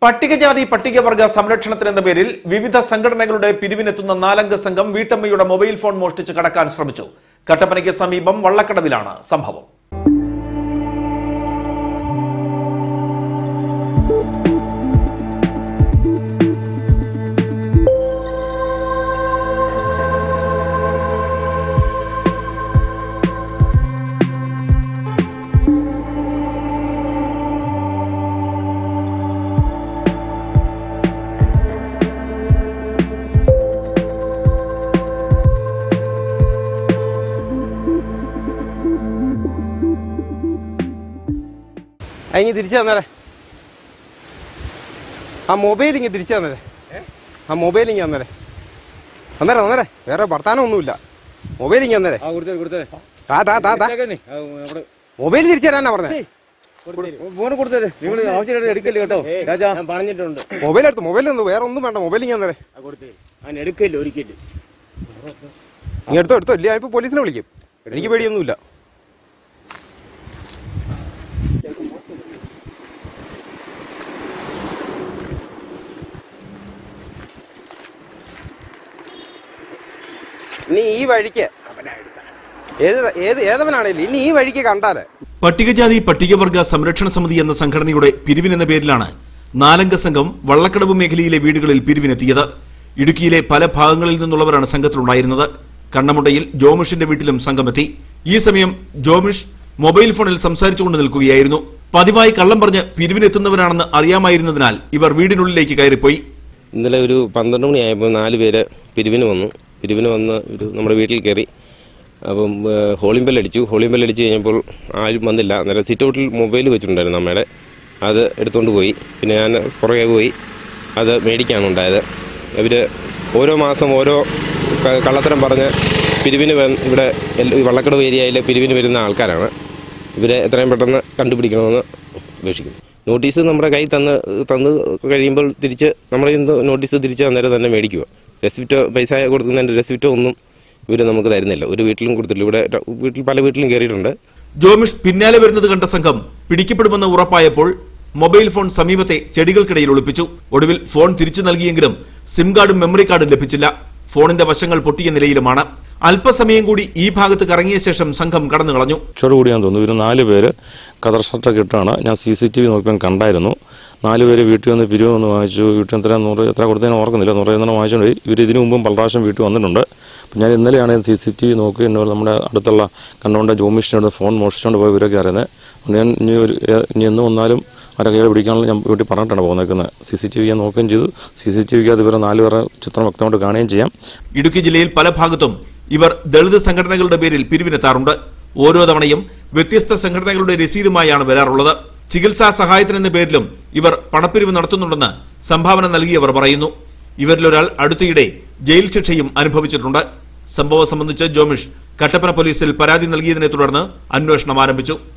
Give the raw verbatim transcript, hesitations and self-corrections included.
പട്ടികജാതി പട്ടികവർഗ സംരക്ഷണത്തിനെന്ന പേരിൽ വിവിധ സംഘടനകളുടെ പിരിവിനെത്തുന്ന നാലംഗ സംഘം വീട്ടമ്മയുടെ മൊബൈൽ ഫോൺ മോഷ്ടിച്ച് കടക്കാൻ ശ്രമിച്ചു. കട്ടപ്പനയ്ക്ക് സമീപം വള്ളക്കടവിലാണ് സംഭവം. ഇങ്ങ് തിരിച്ചു തന്നേരെ, ആ മൊബൈൽ ഇങ്ങ് തിരിച്ചു തന്നേരെ, ആ മൊബൈൽ ഇങ്ങ് തന്നേരെ തന്നേരെ തന്നേരെ വേറെ വർത്താനമൊന്നുമില്ല. മൊബൈൽ ഇങ്ങ് തന്നേരെ. മൊബൈൽ തിരിച്ചു തരാനാ പറഞ്ഞേ. മൊബൈൽ എടുത്തു, മൊബൈൽ വേറെ ഒന്നും വേണ്ട, മൊബൈൽ ഇങ്ങ് തന്നേരെ. ഇങ്ങ് എടുത്തോ എടുത്തോ, ഇല്ല ഇപ്പൊ പോലീസിനെ വിളിക്കും, എനിക്ക് പേടിയൊന്നുമില്ല. നീ ഈ വഴിക്ക് ഏത് ഏത് ഏതവനാണേലും ഇനി ഈ വഴിക്ക് കണ്ടാലേ. പട്ടികജാതി പട്ടികവർഗ സംരക്ഷണ സമിതി എന്ന സംഘടനയുടെ പിരിവിനെന്ന പേരിലാണ് നാലംഗ സംഘം വള്ളക്കടവ് മേഖലയിലെ വീടുകളിൽ പിരിവിനെത്തിയത്. ഇടുക്കിയിലെ പല ഭാഗങ്ങളിൽ നിന്നുള്ളവരാണ് സംഘത്തിലുണ്ടായിരുന്നത്. കണ്ണമുണ്ടയിൽ ജോമിഷിന്റെ വീട്ടിലും സംഘമെത്തി. ഈ സമയം ജോമിഷ് മൊബൈൽ ഫോണിൽ സംസാരിച്ചുകൊണ്ട് നിൽക്കുകയായിരുന്നു. പതിവായി കള്ളം പറഞ്ഞ് പിരിവിനെത്തുന്നവരാണെന്ന് അറിയാമായിരുന്നതിനാൽ ഇവർ വീടിനുള്ളിലേക്ക് കയറിപ്പോയി. ഇന്നലെ ഒരു പന്ത്രണ്ട് മണിയായപ്പോൾ നാല് പേര് പിരിവിന് വന്നു. പിരിവിന് വന്ന് ഒരു നമ്മുടെ വീട്ടിൽ കയറി. അപ്പം ഹോളിംഗ് ബെല്ലടിച്ചു. ഹോളിംഗ് ബെല്ലടിച്ച് കഴിഞ്ഞപ്പോൾ ആരും വന്നില്ല. അന്നേരം സിറ്റ് ഔട്ടിൽ മൊബൈൽ വെച്ചിട്ടുണ്ടായിരുന്നു അമ്മയുടെ. അത് എടുത്തുകൊണ്ട് പോയി. പിന്നെ ഞാൻ പുറകെ പോയി അത് മേടിക്കാണ് ഉണ്ടായത്. ഇവർ ഓരോ മാസം ഓരോ കള്ളത്തരം പറഞ്ഞ് പിരിവിന് ഇവിടെ വള്ളക്കടവ് ഏരിയയിൽ പിരിവിന് വരുന്ന ആൾക്കാരാണ്. ഇവരെ എത്രയും പെട്ടെന്ന് കണ്ടുപിടിക്കണമെന്ന് അപേക്ഷിക്കുന്നു. നോട്ടീസ് നമ്മുടെ കയ്യിൽ തന്ന് തന്ന് കഴിയുമ്പോൾ തിരിച്ച് നമ്മുടെ നോട്ടീസ് തിരിച്ച് അന്നേരം തന്നെ മേടിക്കുക. റെസിപ്റ്റോ പൈസ കൊടുക്കുന്നതിൻ്റെ റെസിപ്റ്റോ ഒന്നും ഇവർ നമുക്ക് തരുന്നില്ല. ഒരു വീട്ടിലും കൊടുത്തില്ല. ഇവിടെ വീട്ടിൽ പല വീട്ടിലും കയറിയിട്ടുണ്ട്. ജോമിഷ് പിന്നാലെ വരുന്നത് കണ്ട സംഘം പിടിക്കപ്പെടുമെന്ന് ഉറപ്പായപ്പോൾ മൊബൈൽ ഫോൺ സമീപത്തെ ചെടികൾക്കിടയിൽ ഒളിപ്പിച്ചു. ഒടുവിൽ ഫോൺ തിരിച്ചു നൽകിയെങ്കിലും സിം കാർഡും മെമ്മറി കാർഡും ലഭിച്ചില്ല. ഫോണിന്റെ വശങ്ങൾ പൊട്ടിയ നിലയിലുമാണ്. അല്പസമയം കൂടി ഈ ഭാഗത്ത് കറങ്ങിയ ശേഷം സംഘം കടന്നു കളഞ്ഞു. ചോടുകൂടിയാന്ന് തോന്നുന്നു. ഇവര് നാല് പേര് കതർ ഷർട്ടൊക്കെ ഇട്ടാണ്. ഞാൻ സി സി ടി വി നോക്കിയാൽ കണ്ടായിരുന്നു. നാല് പേര് വീട്ടിൽ വന്ന് പിരിവ് വന്ന് വാങ്ങിച്ചു. വീട്ടിൽ എത്ര നൂറ് എത്ര കൊടുത്തതിന് ഓർക്കുന്നില്ല. നൂറ് എണ്ണം വാങ്ങിച്ചുകൊണ്ട് ഇവർ ഇതിനു മുമ്പും പല പ്രാവശ്യം വീട്ടിൽ വന്നിട്ടുണ്ട്. അപ്പം ഞാൻ ഇന്നലെയാണ് സി സി ടി വി നോക്കി എന്നോട് നമ്മുടെ അടുത്തുള്ള കണ്ണുകൊണ്ട് ജോമിഷിനോട് ഫോൺ മോഷിച്ചുകൊണ്ട് പോയി ഇവരൊക്കെ അറിയുന്നത്. ഞാൻ ഇനി ഒരു ഇനി എന്ന് വന്നാലും അവരെ കയ്യിൽ പിടിക്കാനുള്ള ഞാൻ വീട്ടിൽ പറഞ്ഞിട്ടാണ് പോകുന്നത്. സി സി ടി വി ഞാൻ നോക്കുകയും ചെയ്തു. സി സി ടി വിക്ക് അത് ഇവരെ നാല് പേരെ ചിത്രം വ്യക്തമായിട്ട് കാണുകയും ചെയ്യാം. ഇടുക്കി ജില്ലയിൽ പല ഭാഗത്തും ഇവർ ദളിത് സംഘടനകളുടെ പേരിൽ പിരിവിനെത്താറുണ്ട്. ഓരോ തവണയും വ്യത്യസ്ത സംഘടനകളുടെ രസീതുമായാണ് വരാറുള്ളത്. ചികിത്സാ സഹായത്തിനെന്ന പേരിലും ഇവർ പണപ്പിരിവ് നടത്തുന്നുണ്ടെന്ന് സംഭാവന നൽകിയവർ പറയുന്നു. ഇവരിലൊരാൾ അടുത്തിടെ ജയിൽ ശിക്ഷയും അനുഭവിച്ചിട്ടുണ്ട്. സംഭവം സംബന്ധിച്ച് ജോമിഷ് കട്ടപ്പന പോലീസിൽ പരാതി നൽകിയതിനെ തുടർന്ന് അന്വേഷണം ആരംഭിച്ചു.